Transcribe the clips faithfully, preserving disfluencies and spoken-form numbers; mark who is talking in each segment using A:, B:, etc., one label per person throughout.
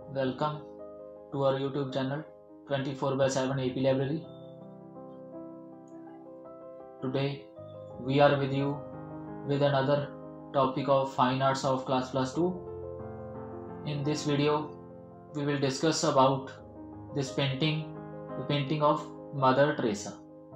A: Welcome to our YouTube channel twenty-four by seven A P Library. Today we are with you with another topic of Fine Arts of Class Plus two. In this video we will discuss about this painting, the painting of Mother Teresa.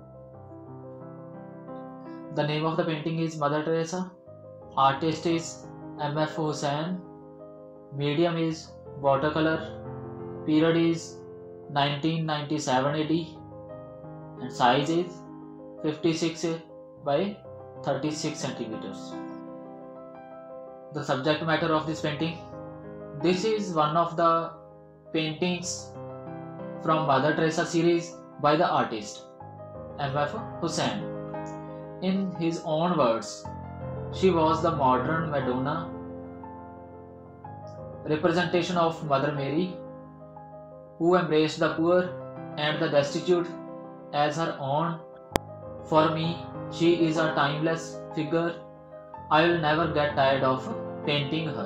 A: The name of the painting is Mother Teresa. Artist is M F Hussain. Medium is watercolor. Period is nineteen ninety-seven A D and size is fifty-six by thirty-six centimeters. The subject matter of this painting: this is one of the paintings from Mother Teresa series by the artist M F Hussain. In his own words, she was the modern Madonna, representation of Mother Mary, who embraced the poor and the destitute as her own. For me, she is a timeless figure. I will never get tired of painting her.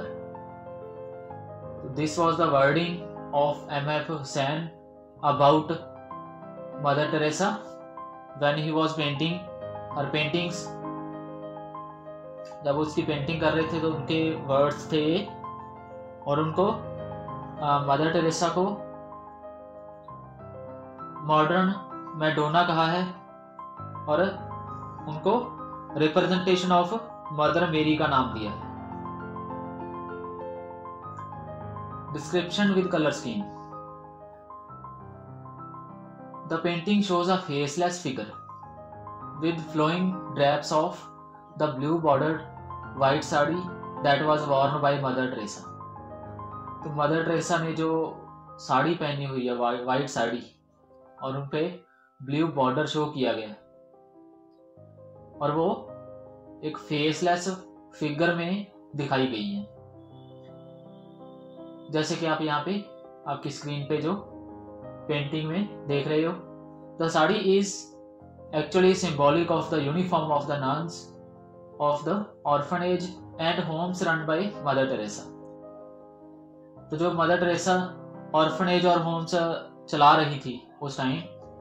A: This was the wording of M F Hussain about Mother Teresa when he was painting her paintings. जब उसकी painting कर रहे थे तो उनके words थे और उनको मदर टेरेसा को मॉडर्न मैडोना कहा है और उनको रिप्रेजेंटेशन ऑफ मदर मेरी का नाम दिया है. Description with colour scheme. The painting shows a faceless figure with flowing drapes of the blue bordered white sari that was worn by Mother Teresa. तो मदर टेरेसा ने जो साड़ी पहनी हुई है वाइट साड़ी और उन पे ब्लू बॉर्डर शो किया गया और वो एक फेसलेस फिगर में दिखाई गई है. जैसे कि आप यहाँ पे आपकी स्क्रीन पे जो पेंटिंग में देख रहे हो. The sari is actually symbolic of the uniform of the nuns of the orphanage and homes run by Mother Teresa. तो जो मदर टेरेसा ऑर्फनेज और होम्स चला रही थी उस टाइम,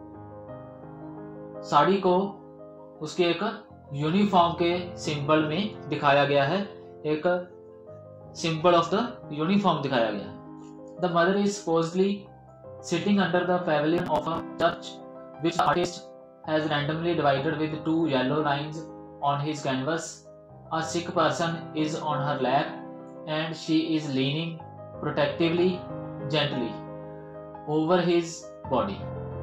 A: साड़ी को उसके एक यूनिफॉर्म के सिंबल में दिखाया गया है. एक सिंबल ऑफ द यूनिफॉर्म दिखाया गया है. The mother is supposedly sitting under the pavilion of a church which the artist has randomly divided with two yellow lines on his canvas. A sick person is on her lap and she is leaning protectively, gently over his body.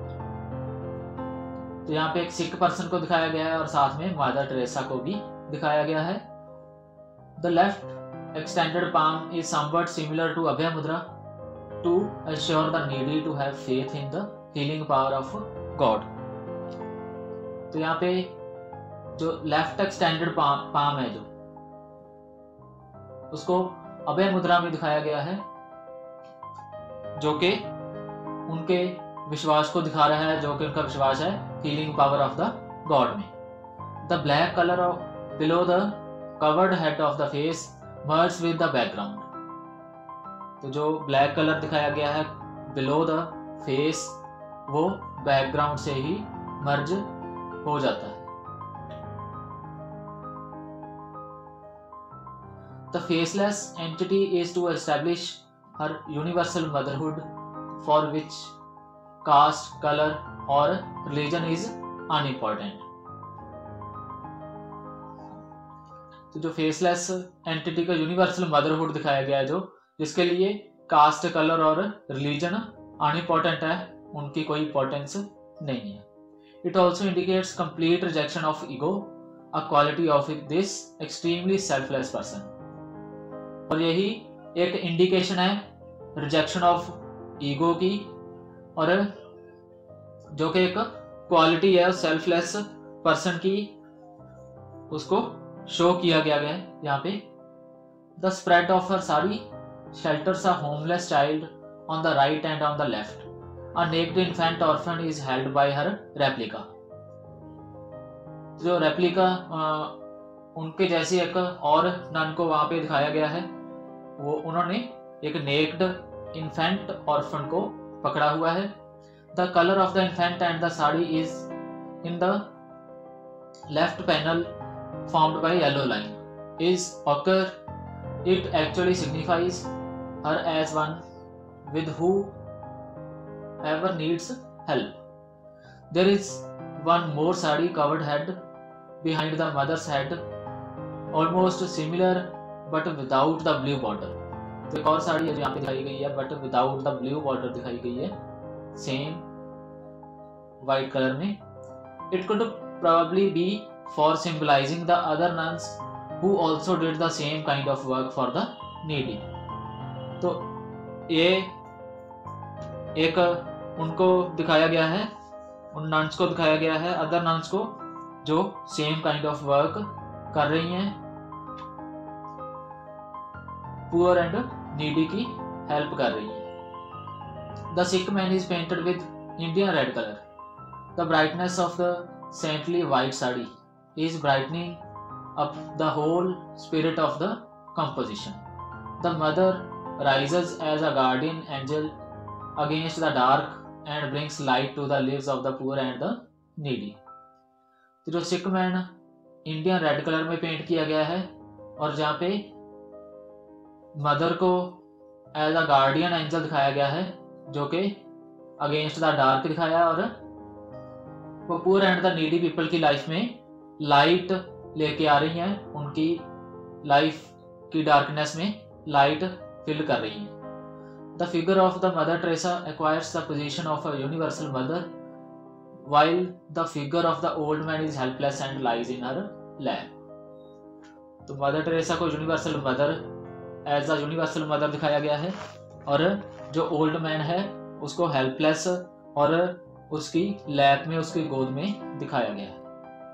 A: तो यहाँ पे एक सिक person को दिखाया गया है और साथ में मदर टेरेसा को भी दिखाया गया है. The left extended palm is somewhat similar to Abhay Mudra to assure the needy to have faith in the healing power of God. तो यहाँ पे जो लेफ्ट एक्सटेंडेड पाम है जो उसको अभय मुद्रा में दिखाया गया है जो कि उनके विश्वास को दिखा रहा है, जो कि उनका विश्वास है healing power of the god में. The black colour of below the covered head of the face merge with the background. तो जो ब्लैक कलर दिखाया गया है बिलो द फेस वो बैकग्राउंड से ही मर्ज हो जाता है. The faceless entity is to establish her universal motherhood, for which caste, color or religion is unimportant. तो जो फेसलेस एंटिटी का यूनिवर्सल मदरहुड दिखाया गया है, जो जिसके लिए कास्ट, कलर और रिलीजन अनइम्पोर्टेंट है, उनकी कोई इंपॉर्टेंस नहीं है. It also indicates complete rejection of ego, a quality of this extremely selfless person. और यही एक इंडिकेशन है रिजेक्शन ऑफ ईगो की और जो कि एक क्वालिटी है सेल्फलेस पर्सन की, उसको शो किया गया है यहाँ पे. The spread of her sari shelters a homeless child on the right and on the left. A naked infant orphan is held by her replica. जो रेप्लिका उनके जैसी एक और नन को वहां पे दिखाया गया है, वो उन्होंने एक नेक्ड इन्फेंट ऑर्फन को पकड़ा हुआ है। The colour of the infant and the sari is in the left panel formed by yellow line is occur. It actually signifies her as one with who ever needs help. There is one more sari covered head behind the mother's head, almost similar but without the blue border. तो एक और साड़ी है जो यहाँ पे दिखाई गई है but without the blue border दिखाई गई है, same white color में. It could probably be for symbolizing the other nuns who also did the same kind of work for the needy. तो ये एक उनको दिखाया गया है, उन नन्स को दिखाया गया है, अदर नन्स को जो सेम काइंड ऑफ वर्क कर रही हैं, पुअर एंड नीडी की हेल्प कर रही हैं. The sick man is painted with Indian red colour. The brightness of the saintly white sari is brightening up the whole spirit of the composition. The mother rises as a guardian angel against the dark and brings light to the lives of the poor and the needy. तो जो sick man Indian red colour में paint किया गया है और जहाँ पे mother को एज अ गार्डियन एंजल दिखाया गया है जो कि अगेंस्ट द डार्क दिखाया है, और वो poor and the needy people की लाइफ में लाइट लेके आ रही हैं, उनकी लाइफ की डार्कनेस में लाइट फिल कर रही हैं. The figure of the Mother Teresa acquires the position of a universal mother while the figure of the old man is helpless and lies in her lap. तो Mother Teresa को universal mother as a universal mother दिखाया गया है और जो old man है उसको helpless और उसकी लैप में, उसकी गोद में दिखाया गया है.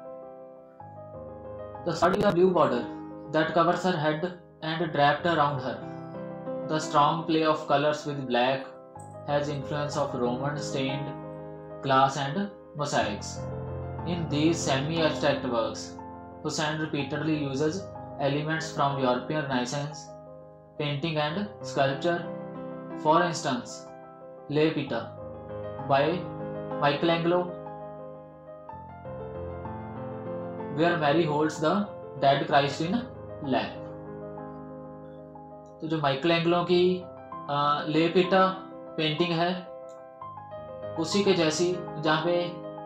A: The study of blue border that covers her head and draped around her. The strong play of colors with black has influence of Roman stained glass and mosaics. In these semi-abstract works, Hussain repeatedly uses elements from European Renaissance painting and sculpture. For instance, Le Pieta by Michelangelo, where Mary holds the dead Christ in lap. तो जो माइकलैंगलो की ले पिटा painting है उसी के जैसी, जहाँ पे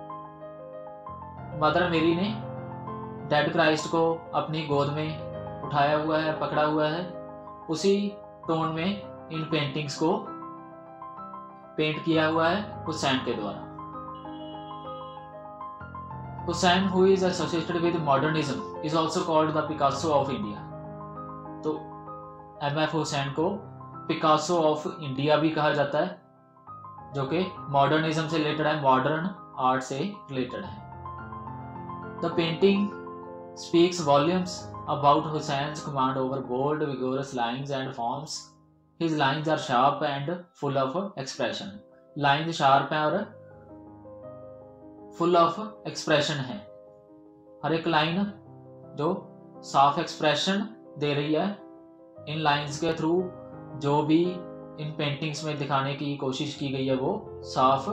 A: मदर मेरी ने डेड क्राइस्ट को अपनी गोद में उठाया हुआ है, पकड़ा हुआ है, उसी टोन में इन पेंटिंग्स को पेंट किया हुआ है हुसैन के द्वारा. Hussain who is associated with modernism is also called the Picasso of India. तो एम एफ हुसैन को पिकासो ऑफ इंडिया भी कहा जाता है, जो कि मॉडर्निज्म से रिलेटेड है, मॉडर्न आर्ट से रिलेटेड है. The painting speaks volumes about Hussain's command over bold vigorous lines and forms. His lines are sharp and full of expression. Lines sharp है और फुल ऑफ एक्सप्रेशन है. हर एक लाइन जो साफ एक्सप्रेशन दे रही है. इन लाइन्स के थ्रू जो भी इन पेंटिंग्स में दिखाने की कोशिश की गई है वो साफ,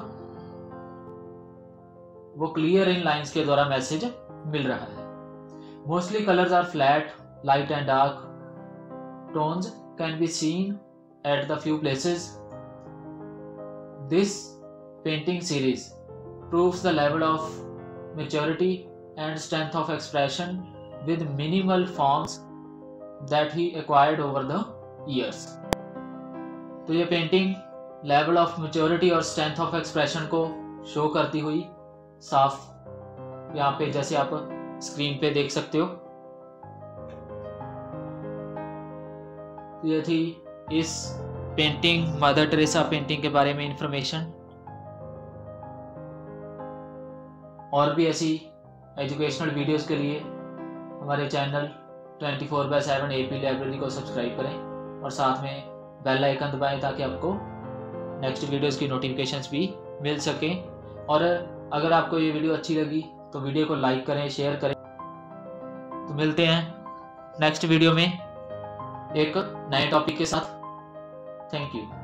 A: वो क्लियर इन लाइन्स के द्वारा मैसेज मिल रहा है. Mostly colours are flat, light and dark. Tones can be seen at the few places. This painting series proves the level of maturity and strength of expression with minimal forms that he acquired over the years. तो ये painting level of maturity और strength of expression को show करती हुई साफ यहाँ पे जैसे आप स्क्रीन पे देख सकते हो. ये थी इस पेंटिंग मदर टेरेसा पेंटिंग के बारे में इंफॉर्मेशन. और भी ऐसी एजुकेशनल वीडियोस के लिए हमारे channel twenty four by seven A P library को सब्सक्राइब करें और साथ में बेल आइकन दबाएं ताकि आपको नेक्स्ट वीडियोस की नोटिफिकेशंस भी मिल सकें. और अगर आपको ये वीडियो अच्छी लगी तो वीडियो को लाइक करें, शेयर करें. तो मिलते हैं नेक्स्ट वीडियो में एक नए टॉपिक के साथ. Thank you.